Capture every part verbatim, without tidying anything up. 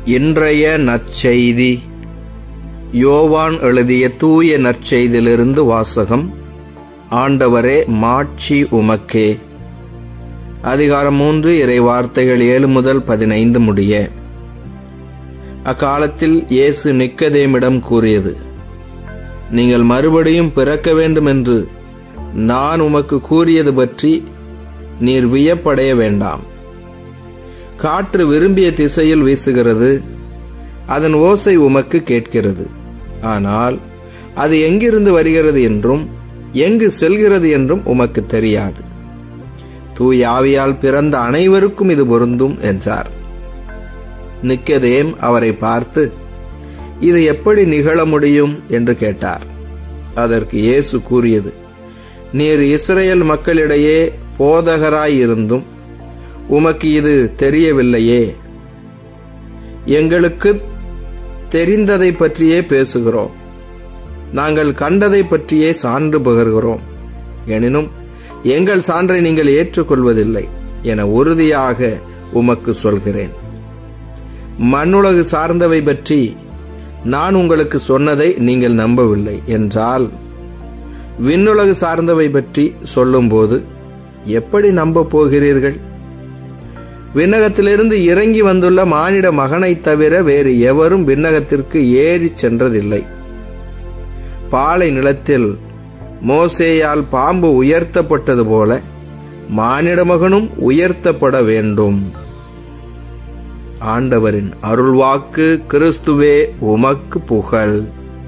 இன்றைய நற்செய்தி யோவான் எழுதிய தூய நற்செய்தியிலிருந்து வாசகம். ஆண்டவரே, மாட்சி உமக்கே. அதிகாரம் மூன்று, இறை வார்த்தைகள் ஏழு முதல் பதினைந்து முடிய. அக்காலத்தில் இயேசு நிக்கதேமிடம் கூறியது, நீங்கள் மறுபடியும் பிறக்க வேண்டும் என்று நான் உமக்கு கூறியது பற்றி நீர் வியப்படைய வேண்டாம். காற்று விரும்பிய திசையில் வீசுகிறது, அதன் ஓசை உமக்கு கேட்கிறது. ஆனால் அது எங்கிருந்து வருகிறது என்றும் எங்கு செல்கிறது என்றும் உமக்கு தெரியாது. தூய ஆவியால் பிறந்த அனைவருக்கும் இது பொருந்தும் என்றார். நிக்கதேம் அவரை பார்த்து, இது எப்படி நிகழ முடியும் என்று கேட்டார். அதற்கு இயேசு கூறியது, நீர் இஸ்ரேல் மக்களிடையே போதகராயிருந்தும் உமக்கு இது தெரியவில்லையே. எங்களுக்கு தெரிந்ததை பற்றியே பேசுகிறோம், நாங்கள் கண்டதை பற்றியே சான்று பகர்கிறோம். எனினும் எங்கள் சான்றை நீங்கள் ஏற்றுக்கொள்வதில்லை என உறுதியாக உமக்கு சொல்கிறேன். மண்ணுலகு சார்ந்தவை பற்றி நான் உங்களுக்கு சொன்னதை நீங்கள் நம்பவில்லை என்றால், விண்ணுலகு சார்ந்தவை பற்றி சொல்லும்போது எப்படி நம்ப போகிறீர்கள்? விண்ணகத்திலிருந்து இறங்கி வந்துள்ள மானிட மகனை தவிர வேறு எவரும் விண்ணகத்திற்கு ஏறி சென்றதில்லை. பாலை நிலத்தில் மோசேயால் பாம்பு உயர்த்தப்பட்டது போல மானிட மகனும் உயர்த்தப்பட வேண்டும். ஆண்டவரின் அருள்வாக்கு. கிறிஸ்துவே உமக்கு புகழ்.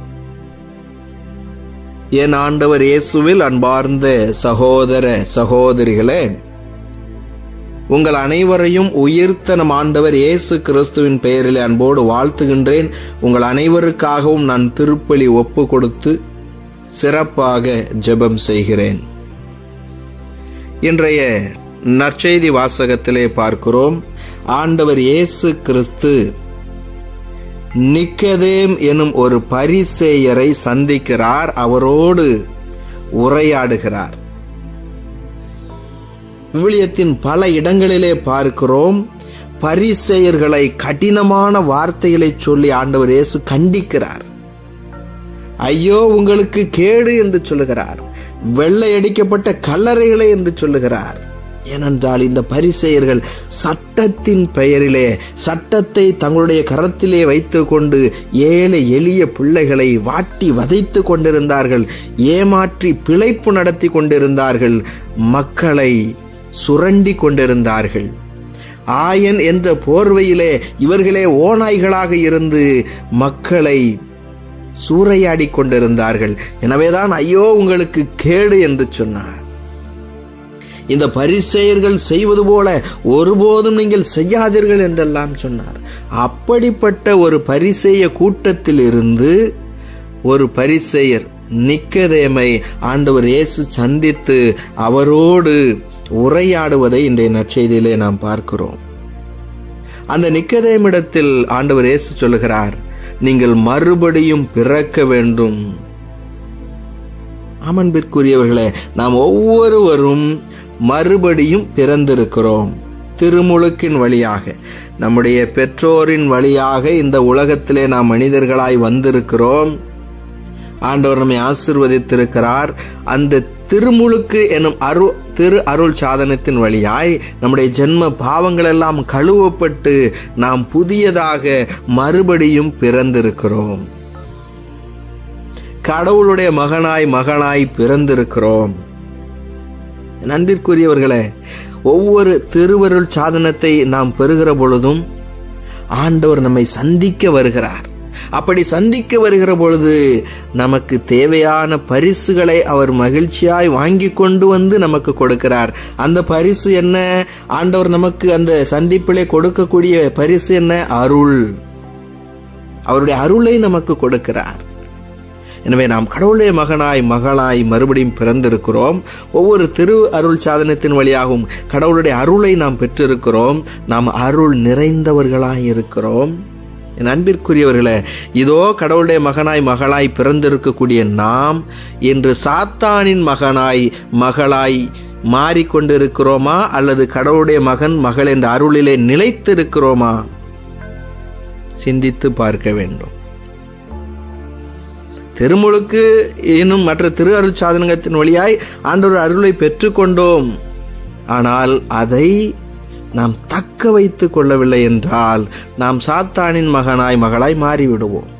என் ஆண்டவர் இயேசுவில் அன்பார்ந்த சகோதர சகோதரிகளே, உங்கள் அனைவரையும் உயிர்த்த நம் ஆண்டவர் இயேசு கிறிஸ்துவின் பெயரில் அன்போடு வாழ்த்துகின்றேன். உங்கள் அனைவருக்காகவும் நான் திருப்பலி ஒப்பு கொடுத்து சிறப்பாக ஜெபம் செய்கிறேன். இன்றைய நற்செய்தி வாசகத்திலே பார்க்கிறோம், ஆண்டவர் இயேசு கிறிஸ்து நிக்கதேம் எனும் ஒரு பரிசேயரை சந்திக்கிறார், அவரோடு உரையாடுகிறார். விவிலியத்தின் பல இடங்களிலே பார்க்கிறோம், பரிசேயர்களை கடினமான வார்த்தைகளை சொல்லி ஆண்டவர் இயேசு கண்டிக்கிறார். ஐயோ உங்களுக்கு கேடு என்று சொல்லுகிறார், வெள்ளை அடிக்கப்பட்ட கல்லறைகளை என்று சொல்லுகிறார். ஏனென்றால் இந்த பரிசேயர்கள் சட்டத்தின் பெயரிலே, சட்டத்தை தங்களுடைய கரத்திலே வைத்துக் கொண்டு ஏழை எளிய பிள்ளைகளை வாட்டி வதைத்து கொண்டிருந்தார்கள், ஏமாற்றி பிழைப்பு நடத்தி கொண்டிருந்தார்கள், மக்களை சுரண்டி கொண்டிருந்தார்கள். ஆயன் என்ற போர்வையிலே இவர்களே ஓநாய்களாக இருந்து மக்களை சூறையாடி கொண்டிருந்தார்கள். எனவேதான் ஐயோ உங்களுக்கு கேடு என்று சொன்னார். இந்த பரிசேயர்கள் செய்வது போல ஒருபோதும் நீங்கள் செய்யாதீர்கள் என்றெல்லாம் சொன்னார். அப்படிப்பட்ட ஒரு பரிசேய கூட்டத்தில் இருந்து ஒரு பரிசேயர் நிக்கதேமை ஆண்டவர் இயேசு சந்தித்து அவரோடு உரையாடுவதை இன்றைய நற்செய்தியிலே நாம் பார்க்கிறோம். அந்த நிக்கதேமிடத்தில் ஆண்டவர் இயேசு சொல்லுகிறார், நீங்கள் மறுபடியும் பிறக்க வேண்டும். அமன்பிற்குரியவர்களே, நாம் ஒவ்வொருவரும் மறுபடியும் பிறந்திருக்கிறோம். திருமுழுக்கின் வழியாக, நம்முடைய பெற்றோரின் வழியாக இந்த உலகத்திலே நாம் மனிதர்களாய் வந்திருக்கிறோம். ஆண்டவர் நம்மை ஆசீர்வதித்திருக்கிறார். அந்த திருமுழுக்கு எனும் அரு திரு அருள் சாதனத்தின் வழியாய் நம்முடைய ஜென்ம பாவங்கள் எல்லாம் கழுவப்பட்டு நாம் புதியதாக மறுபடியும் பிறந்திருக்கிறோம். கடவுளுடைய மகனாய் மகனாய் பிறந்திருக்கிறோம். அன்பிற்குரியவர்களே, ஒவ்வொரு திருவருள் சாதனத்தை நாம் பெறுகிற பொழுதும் ஆண்டவர் நம்மை சந்திக்க வருகிறார். அப்படி சந்திக்க வருகிற பொழுது நமக்கு தேவையான பரிசுகளை அவர் மகிழ்ச்சியாய் வாங்கி கொண்டு வந்து நமக்கு கொடுக்கிறார். அந்த பரிசு என்ன? ஆண்டவர் நமக்கு அந்த சந்திப்பிலே கொடுக்கக்கூடிய பரிசு என்ன? அருள். அவருடைய அருளை நமக்கு கொடுக்கிறார். எனவே நாம் கடவுளுடைய மகனாய் மகளாய் மறுபடியும் பிறந்திருக்கிறோம். ஒவ்வொரு திரு அருள் சாதனத்தின் வழியாகவும் கடவுளுடைய அருளை நாம் பெற்றிருக்கிறோம். நாம் அருள் நிறைந்தவர்களாய் இருக்கிறோம். என் அன்பிற்குரியவர்களே, இதோ கடவுளுடைய மகனாய் மகளாய் பிறந்திருக்கக்கூடிய நாம் இன்று சாத்தானின் மகனாய் மகளாய் மாறிக்கொண்டிருக்கிறோமா, அல்லது கடவுளுடைய மகன் மகள் என்ற அருளிலே நிலைத்திருக்கிறோமா? சிந்தித்து பார்க்க வேண்டும். திருமுழுக்கு இன்னும் மற்ற திரு அருள் சாதனத்தின் வழியாய் ஆண்டவர் அருளை பெற்றுக்கொண்டோம். ஆனால் அதை நாம் தக்க வைத்துக் கொள்ளவில்லை என்றால் நாம் சாத்தானின் மகனாய் மகளாய் மாறிவிடுவோம்.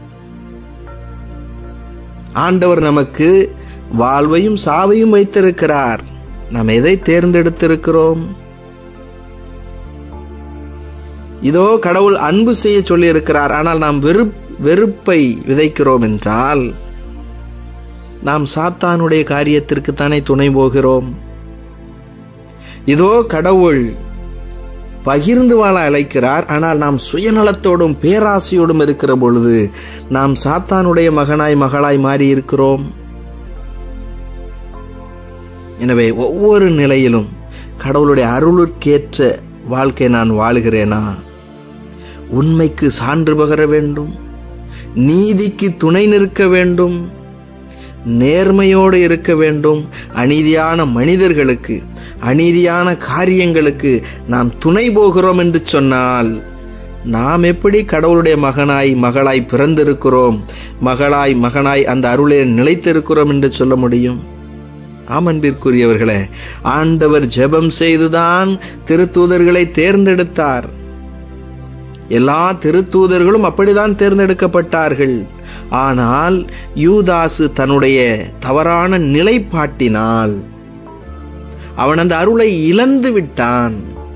ஆண்டவர் நமக்கு வாழ்வையும் சாவையும் வைத்திருக்கிறார். நாம் எதை தேர்ந்தெடுத்திருக்கிறோம்? இதோ கடவுள் அன்பு செய்ய சொல்லி இருக்கிறார், ஆனால் நாம் வெறுப் வெறுப்பை விதைக்கிறோம் என்றால் நாம் சாத்தானுடைய காரியத்திற்கு தானே துணை போகிறோம். இதோ கடவுள் பகிர்ந்து வாழ அழைக்கிறார், ஆனால் நாம் சுயநலத்தோடும் பேராசையோடும் இருக்கிற பொழுது நாம் சாத்தானுடைய மகனாய் மகளாய் மாறி இருக்கிறோம். எனவே ஒவ்வொரு நிலையிலும் கடவுளுடைய அருளுக்கேற்ற வாழ்க்கை நான் வாழுகிறேனா? உண்மைக்கு சான்று பகர வேண்டும், நீதிக்கு துணை நிற்க வேண்டும், நேர்மையோடு இருக்க வேண்டும். அநீதியான மனிதர்களுக்கு, அநீதியான காரியங்களுக்கு நாம் துணை போகிறோம் என்று சொன்னால் நாம் எப்படி கடவுளுடைய மகனாய் மகளாய் பிறந்திருக்கிறோம், மகளாய் மகனாய் அந்த அருளை நிலைத்திருக்கிறோம் என்று சொல்ல முடியும்? ஆமன்பிற்குரியவர்களே, ஆண்டவர் ஜெபம் செய்துதான் திருத்தூதர்களை தேர்ந்தெடுத்தார். எல்லா திருத்தூதர்களும் அப்படிதான் தேர்ந்தெடுக்கப்பட்டார்கள். ஆனால் யூதாசு தன்னுடைய தவறான நிலைப்பாட்டினால் அவன் அந்த அருளை இழந்து விட்டான்.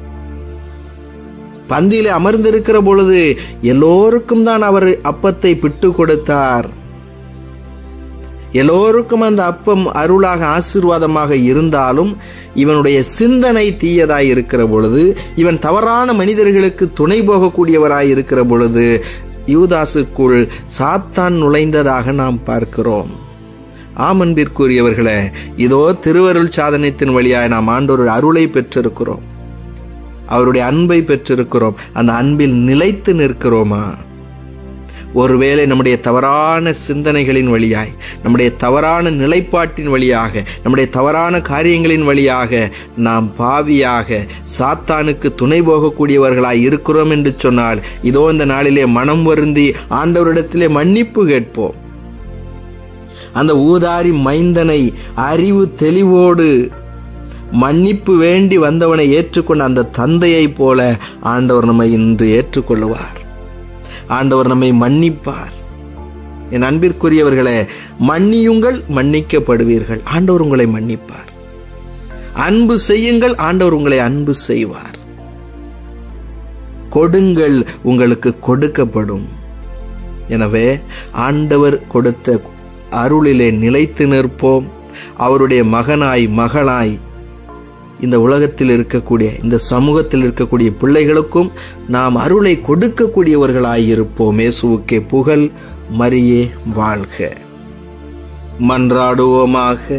பந்தியிலே அமர்ந்திருக்கிற பொழுது எல்லோருக்கும் தான் அவர் அப்பத்தை பிட்டு கொடுத்தார். எல்லோருக்கும் அந்த அப்பம் அருளாக ஆசீர்வாதமாக இருந்தாலும் இவனுடைய சிந்தனை தீயதாய் இருக்கிற பொழுது, இவன் தவறான மனிதர்களுக்கு துணை போகக்கூடியவராய் இருக்கிற பொழுது யூதாசுக்குள் சாத்தான் நுழைந்ததாக நாம் பார்க்கிறோம். ஆமன்பிற்குரியவர்களே, இதோ திருவருள் சாதனத்தின் வழியாய் நாம் ஆண்டோருடைய அருளை பெற்றிருக்கிறோம், அவருடைய அன்பை பெற்றிருக்கிறோம். அந்த அன்பில் நிலைத்து நிற்கிறோமா? ஒருவேளை நம்முடைய தவறான சிந்தனைகளின் வழியாய், நம்முடைய தவறான நிலைப்பாட்டின் வழியாக, நம்முடைய தவறான காரியங்களின் வழியாக நாம் பாவியாக சாத்தானுக்கு துணை போகக்கூடியவர்களாய் இருக்கிறோம் என்று சொன்னால், இதோ இந்த நாளிலே மனம் வருந்தி ஆண்டவரிடத்திலே மன்னிப்பு கேட்போம். அந்த ஊதாரி மைந்தனை அறிவு தெளிவோடு மன்னிப்பு வேண்டி வந்தவனை ஏற்றுக்கொண்ட அந்த தந்தையை போல ஆண்டவர் நம்மை இன்று ஏற்றுக்கொள்ளுவார். ஆண்டவர் நம்மை மன்னிப்பார். என் அன்பிற்குரியவர்களே, மன்னியுங்கள், மன்னிக்கப்படுவீர்கள். ஆண்டவர் உங்களை மன்னிப்பார். அன்பு செய்யுங்கள், ஆண்டவர் உங்களை அன்பு செய்வார். கொடுங்கள், உங்களுக்கு கொடுக்கப்படும். எனவே ஆண்டவர் கொடுத்த அருளிலே நிலைத்து நிற்போம். அவருடைய மகனாய் மகளாய் இந்த உலகத்தில் இருக்கக்கூடிய, இந்த சமூகத்தில் இருக்கக்கூடிய பிள்ளைகளுக்கும் நாம் அருளை கொடுக்கக்கூடியவர்களாய் இருப்போம். இயேசுவுக்கே புகழ், மரியே வாழ்க. மன்றாடுவோமாக.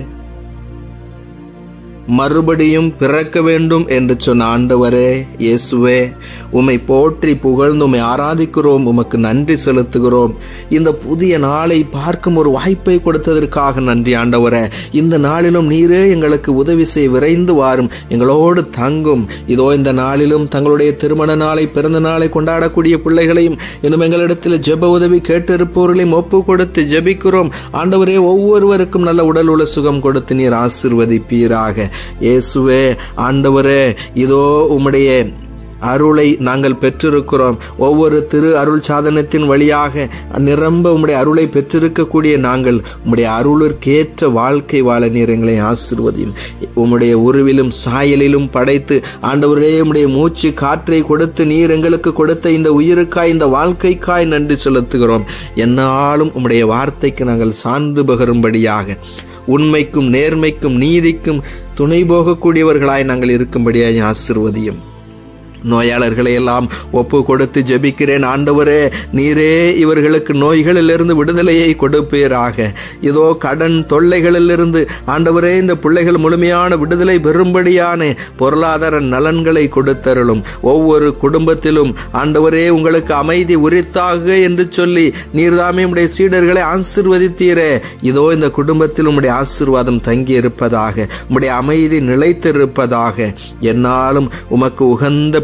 மறுபடியும் பிறக்க வேண்டும் என்று சொன்ன ஆண்டவரே இயேசுவே, உம்மை போற்றி புகழ்ந்து உம்மை ஆராதிக்கிறோம், உமக்கு நன்றி செலுத்துகிறோம். இந்த புதிய நாளை பார்க்கும் ஒரு வாய்ப்பை கொடுத்ததற்காக நன்றி ஆண்டவரே. இந்த நாளிலும் நீரே எங்களுக்கு உதவி செய்ய விரைந்து வாரும், எங்களோடு தங்கும். இதோ இந்த நாளிலும் தங்களுடைய திருமண நாளை, பிறந்த நாளை கொண்டாடக்கூடிய பிள்ளைகளையும் இன்னும் எங்களிடத்தில் ஜெப உதவி கேட்டிருப்பவர்களையும் ஒப்பு கொடுத்து ஜெபிக்கிறோம். ஆண்டவரே, ஒவ்வொருவருக்கும் நல்ல உடல் உள்ள சுகம் கொடுத்து நீர் ஆசீர்வதிப்பீராக. இயேசுவே, ஆண்டவரே, இதோ உம்முடைய அருளை நாங்கள் பெற்றிருக்கிறோம். ஒவ்வொரு திரு அருள் சாதனத்தின் வழியாக நிரம்ப உம்முடைய அருளை பெற்றிருக்கக்கூடிய நாங்கள் உம்முடைய அருளுக்கேற்ற வாழ்க்கை வாழ நீர் எங்களை ஆசீர்வதியும். உம்முடைய உருவிலும் சாயலிலும் படைத்து ஆண்டவரே, உம்முடைய மூச்சு காற்றை கொடுத்து நீர் எங்களுக்கு கொடுத்த இந்த உயிருக்காய், இந்த வாழ்க்கைக்காய் நன்றி செலுத்துகிறோம். என்னாலும் உம்முடைய வார்த்தைக்கு நாங்கள் சான்று பகரும்படியாக, உண்மைக்கும் நேர்மைக்கும் நீதிக்கும் துணை போகக்கூடியவர்களாய் நாங்கள் இருக்கும்படியாய் ஆசீர்வதியும். நோயாளர்களை எல்லாம் ஒப்பு கொடுத்து ஜெபிக்கிறேன். ஆண்டவரே, நீரே இவர்களுக்கு நோய்களிலிருந்து விடுதலையை கொடுப்பீராக. இதோ கடன் தொல்லைகளிலிருந்து ஆண்டவரே, இந்த பிள்ளைகள் முழுமையான விடுதலை பெறும்படியான பொருளாதார நலன்களை கொடுத்தருளும். ஒவ்வொரு குடும்பத்திலும் ஆண்டவரே, உங்களுக்கு அமைதி உரித்தாக என்று சொல்லி நீர்தாமே உம்முடைய சீடர்களை ஆசீர்வதித்தீரே. இதோ இந்த குடும்பத்தில் உம்முடைய ஆசீர்வாதம் தங்கி இருப்பதாக, உம்முடைய அமைதி நிலைத்திருப்பதாக. என்னாலும் உமக்கு உகந்த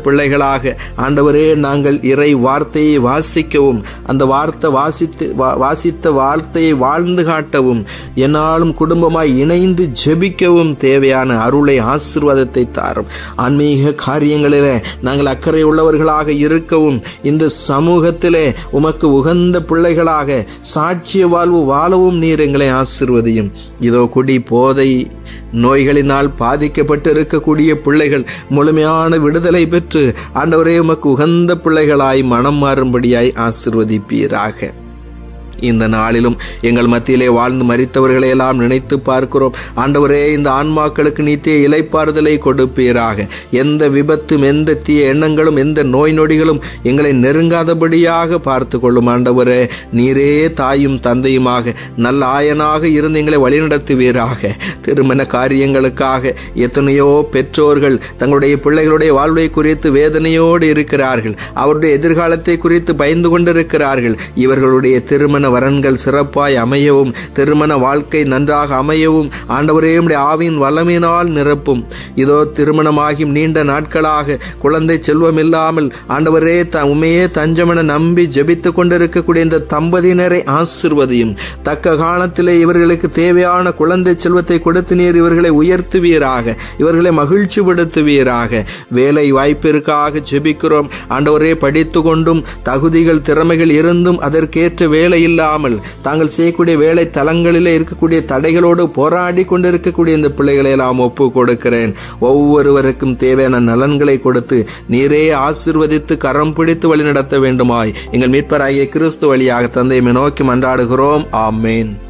பிள்ளைகளாக ஆண்டவரே நாங்கள் இறை வார்த்தையை வாசிக்கவும், அந்த வார்த்தை வாசித்து வாசித்த வார்த்தையை வாழ்ந்து காட்டவும், என்னாலும் குடும்பமாய் இணைந்து ஜெபிக்கவும் தேவையான அருளை, ஆசீர்வாதத்தை தாரும். ஆன்மீக காரியங்களிலே நாங்கள் அக்கறை உள்ளவர்களாக இருக்கவும், இந்த சமூகத்திலே உமக்கு உகந்த பிள்ளைகளாக சாட்சிய வாழ்வு வாழவும் நீர் எங்களை ஆசீர்வதியும். இதோ குடி போதை நோய்களினால் பாதிக்கப்பட்டு இருக்கக்கூடிய பிள்ளைகள் முழுமையான விடுதலை பெற்று ஆண்டவரே உமக்கு உகந்த பிள்ளைகளாய் மனம் மாறும்படியாய் ஆசீர்வதிப்பீராக. இந்த நாளிலும் எங்கள் மத்தியிலே வாழ்ந்து மரித்தவர்களை எல்லாம் நினைத்து பார்க்கிறோம். ஆண்டவரே, இந்த ஆன்மாக்களுக்கு நீத்திய இளைப்பாறுதலை கொடுப்பீராக. எந்த விபத்தும், எந்த தீய எண்ணங்களும், எந்த நோய் நொடிகளும் எங்களை நெருங்காதபடியாக பார்த்து கொள்ளும். ஆண்டவரே, நீரே தாயும் தந்தையுமாக நல்ல ஆயனாக இருந்து எங்களை வழிநடத்துவீராக. திருமண காரியங்களுக்காக எத்தனையோ பெற்றோர்கள் தங்களுடைய பிள்ளைகளுடைய வாழ்வை குறித்து வேதனையோடு இருக்கிறார்கள். அவருடைய எதிர்காலத்தை குறித்து பயந்து கொண்டிருக்கிறார்கள். இவர்களுடைய திருமண வரன்கள் சிறப்பாய் அமையவும், திருமண வாழ்க்கை நன்றாக அமையவும் ஆண்டவரே உம்முடைய ஆவியின் வல்லமையினால் நிரப்பும். இதோ திருமணமாகி நீண்ட நாட்களாக குழந்தை செல்வம் இல்லாமல் ஆண்டவரே உண்மையே தஞ்சமென நம்பி ஜெபித்துக் கொண்டிருக்கக்கூடிய இந்த தம்பதியினரை ஆசீர்வதியும். தக்க காலத்திலே இவர்களுக்கு தேவையான குழந்தை செல்வத்தை கொடுத்து நீர் இவர்களை உயர்த்துவீராக, இவர்களை மகிழ்ச்சிப்படுத்துவீராக. வேலை வாய்ப்பிற்காக ஜெபிக்கிறோம் ஆண்டவரே. படித்து கொண்டும் தகுதிகள் திறமைகள் இருந்தும் அதற்கேற்ற வேலை இல்லாமல் தாங்கள் செய்யக்கூடிய வேலை தலங்களிலே இருக்கக்கூடிய தடைகளோடு போராடி கொண்டிருக்கக்கூடிய இந்த பிள்ளைகளை எல்லாம் ஒப்பு கொடுக்கிறேன். ஒவ்வொருவருக்கும் தேவையான நலன்களை கொடுத்து நீரே ஆசீர்வதித்து கரம் பிடித்து வழி நடத்த வேண்டுமாய் எங்கள் மீட்பராகிய கிறிஸ்து வழியாக தந்தையை நோக்கி மன்றாடுகிறோம். ஆமேன்.